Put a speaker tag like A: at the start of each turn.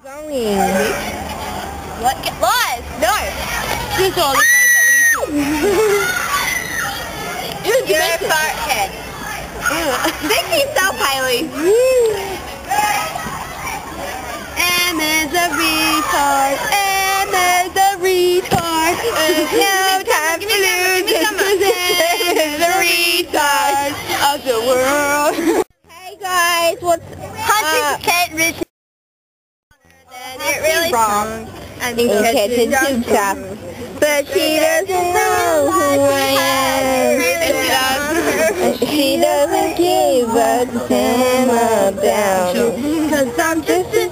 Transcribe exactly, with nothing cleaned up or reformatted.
A: Going.
B: What? Get live? No.
A: This is all the things that we do.
B: You're a fart head. Think to yourself, Hailey.
A: M is a retard. M is a retard. No time for losing. M is a retard of the world. Hey guys, what's
B: Hunting
A: up?
B: can't reach.
A: It really wrong. I think it's in tube shop. But she doesn't know who I am. And she doesn't give a damn about. Cause I'm just a